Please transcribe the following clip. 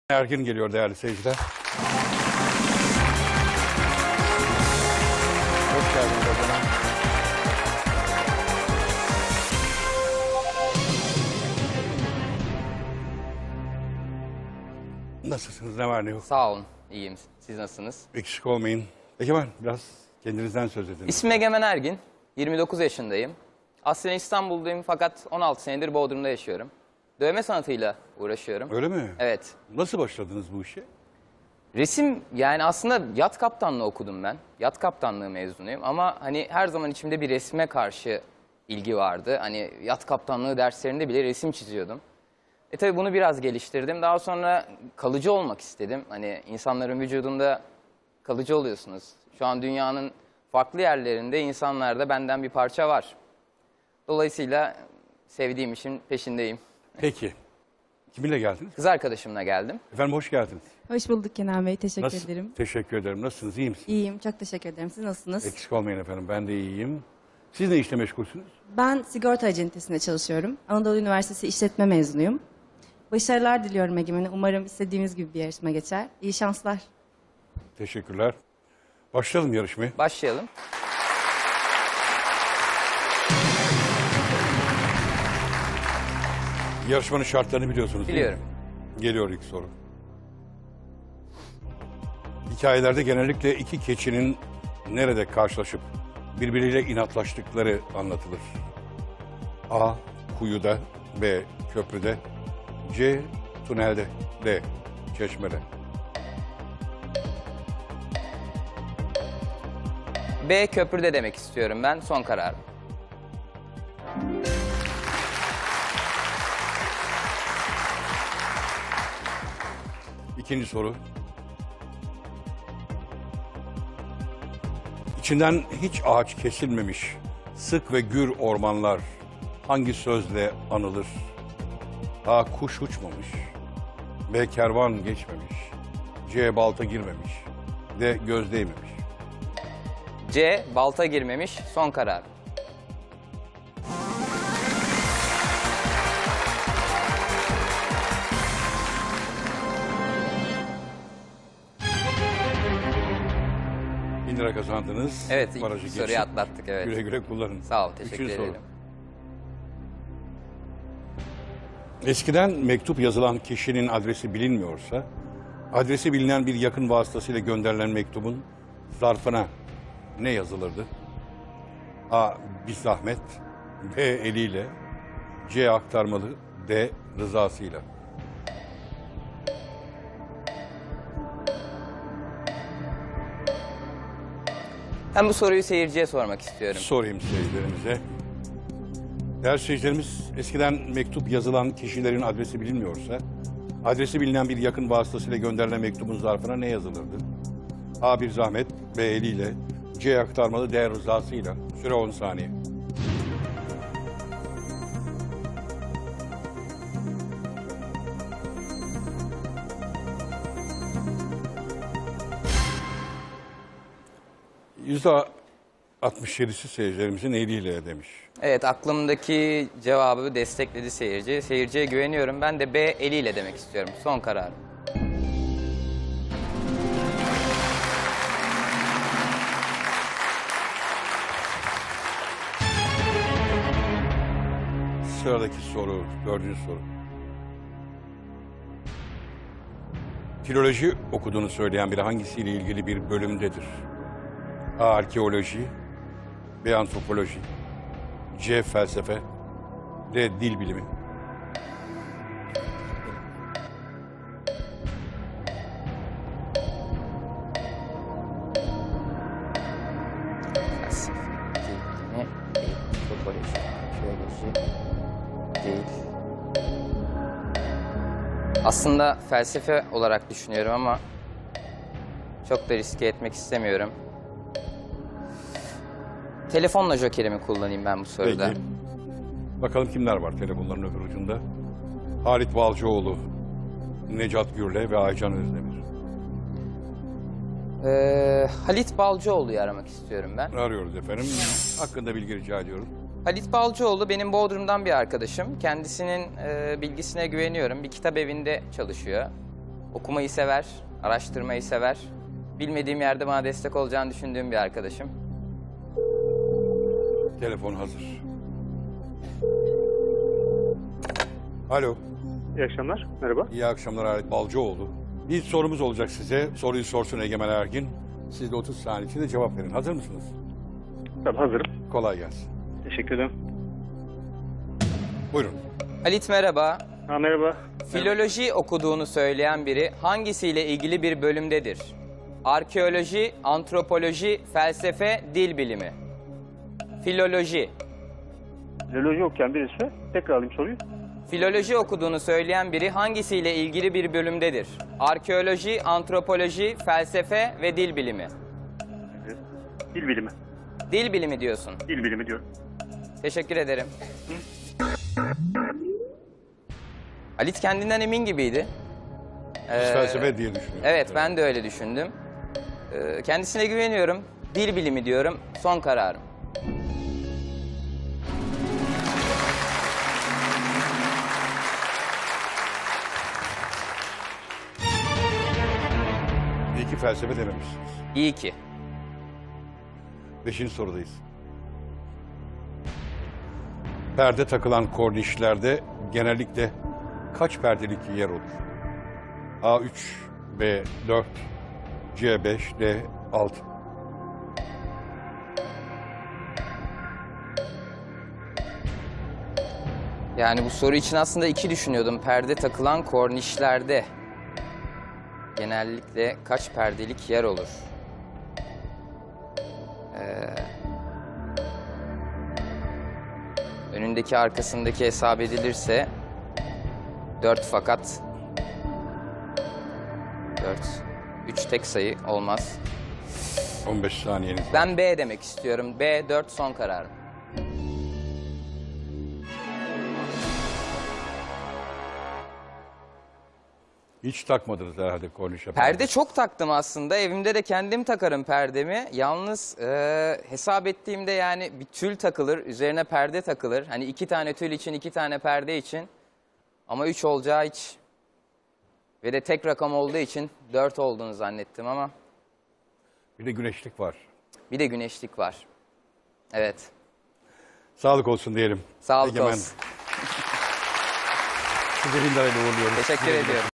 Ergin geliyor değerli seyirciler. Hoş geldiniz efendim. Nasılsınız? Ne var ne yok? Sağ olun, iyiyim. Siz nasılsınız? Eksik olmayın. Egemen biraz kendinizden söz edin. İsmim Egemen Ergin, 29 yaşındayım. Aslen İstanbul'dayım fakat 16 senedir Bodrum'da yaşıyorum. Dövme sanatıyla uğraşıyorum. Öyle mi? Evet. Nasıl başladınız bu işe? Resim, yani aslında yat kaptanlığı okudum ben. Yat kaptanlığı mezunuyum ama hani her zaman içimde bir resme karşı ilgi vardı. Hani yat kaptanlığı derslerinde bile resim çiziyordum. Tabii bunu biraz geliştirdim. Daha sonra kalıcı olmak istedim. Hani insanların vücudunda kalıcı oluyorsunuz. Şu an dünyanın farklı yerlerinde insanlarda benden bir parça var. Dolayısıyla sevdiğim işin peşindeyim. Peki. Kiminle geldiniz? Kız arkadaşımla geldim. Efendim hoş geldiniz. Hoş bulduk Kenan Bey. Teşekkür Nasıl? ederim. Teşekkür ederim. Nasılsınız? İyi misiniz? İyiyim. Çok teşekkür ederim. Siz nasılsınız? Eksik olmayın efendim. Ben de iyiyim. Siz ne işle meşgulsünüz? Ben sigorta acentesinde çalışıyorum. Anadolu Üniversitesi işletme mezunuyum. Başarılar diliyorum Egemen'e. Umarım istediğimiz gibi bir yarışma geçer. İyi şanslar. Teşekkürler. Başlayalım yarışmaya. Başlayalım. Yarışmanın şartlarını biliyorsunuz değil mi? Biliyorum. Geliyor ilk soru. Hikayelerde genellikle iki keçinin nerede karşılaşıp birbiriyle inatlaştıkları anlatılır. A. Kuyuda. B. Köprüde. C. Tünelde. D. Çeşmede. B köprüde demek istiyorum ben. Son kararım. İkinci soru. İçinden hiç ağaç kesilmemiş sık ve gür ormanlar hangi sözle anılır? A. Kuş uçmamış. B. Kervan geçmemiş. C. Balta girmemiş. D. Göz değmemiş. C balta girmemiş. Son kararım. Bin lira kazandınız. Evet, ilk Barajı soruyu geçin. atlattık, evet. Güle güle kullanın. Sağ ol, teşekkür Üçüncü soru. ederim. Eskiden mektup yazılan kişinin adresi bilinmiyorsa, adresi bilinen bir yakın vasıtasıyla gönderilen mektubun zarfına ne yazılırdı? A. Bir zahmet. B. Eliyle. C. Aktarmalı. D. Rızasıyla. Ben bu soruyu seyirciye sormak istiyorum. Sorayım seyircilerimize. Değerli seyircilerimiz, eskiden mektup yazılan kişilerin adresi bilinmiyorsa, adresi bilinen bir yakın vasıtasıyla gönderilen mektubun zarfına ne yazılırdı? A. Bir zahmet. B. Eliyle. C. Aktarmalı. D. Rızasıyla. Süre 10 saniye. %67'si seyircilerimizin eliyle demiş. Evet, aklımdaki cevabı destekledi seyirci. Seyirciye güveniyorum. Ben de B eliyle demek istiyorum. Son kararım. Sıradaki soru, dördüncü soru. Filoloji okuduğunu söyleyen biri hangisiyle ilgili bir bölümdedir? A. Arkeoloji. B. Antropoloji. C. Felsefe. D. Dil bilimi. Felsefe, dil bilimi, antropoloji, arkeoloji değil. Aslında felsefe olarak düşünüyorum ama çok da riske etmek istemiyorum. Telefonla jokerimi kullanayım ben bu soruda. Peki. Bakalım kimler var telefonların öbür ucunda? Halit Balcıoğlu, Necat Gürle ve Aycan Özdemir. Halit Balcıoğlu'yu aramak istiyorum ben. Arıyoruz efendim. Hakkında bilgi rica ediyorum. Halit Balcıoğlu benim Bodrum'dan bir arkadaşım. Kendisinin bilgisine güveniyorum. Bir kitap evinde çalışıyor. Okumayı sever, araştırmayı sever. Bilmediğim yerde bana destek olacağını düşündüğüm bir arkadaşım. Telefon hazır. Alo. İyi akşamlar. Merhaba. İyi akşamlar Halit Balcıoğlu. Bir sorumuz olacak size. Soruyu sorsun Egemen Ergin. Siz de 30 saniye içinde cevap verin. Hazır mısınız? Tabii hazırım. Kolay gelsin. Teşekkür ederim. Buyurun. Halit merhaba. Merhaba. Filoloji okuduğunu söyleyen biri hangisiyle ilgili bir bölümdedir? Arkeoloji, antropoloji, felsefe, dil bilimi. Filoloji. Filoloji okuyan birisi. Tekrar alayım soruyu. Filoloji okuduğunu söyleyen biri hangisiyle ilgili bir bölümdedir? Arkeoloji, antropoloji, felsefe ve dil bilimi. Dil bilimi. Dil bilimi diyorsun. Dil bilimi diyorum. Teşekkür ederim. Halit kendinden emin gibiydi. Felsefe diye düşünüyorum. Evet, ben de öyle düşündüm. Kendisine güveniyorum. Dil bilimi diyorum. Son kararım. İyi ki felsefe dememişsiniz. İyi ki. 5. sorudayız. Perde takılan kornişlerde genellikle kaç perdelik yer olur? A3, B4, C5, D6. Yani bu soru için aslında iki düşünüyordum. Perde takılan kornişlerde genellikle kaç perdelik yer olur? Önündeki arkasındaki hesap edilirse 4 fakat 4. 3 tek sayı olmaz. 15 saniyeniz. Ben B demek istiyorum. B4 son kararım. Hiç takmadınız herhalde kornişe. Perde çok taktım aslında. Evimde de kendim takarım perdemi. Yalnız hesap ettiğimde yani bir tül takılır, üzerine perde takılır. Hani 2 tane tül için, 2 tane perde için. Ama 3 olacağı hiç. Ve de tek rakam olduğu için 4 olduğunu zannettim ama Bir de güneşlik var. bir de güneşlik var. Evet. Sağlık olsun diyelim. Sağlık Egemen. olsun. Sizi Hindar ile uğurluyoruz. Teşekkür Güle güle. ediyorum.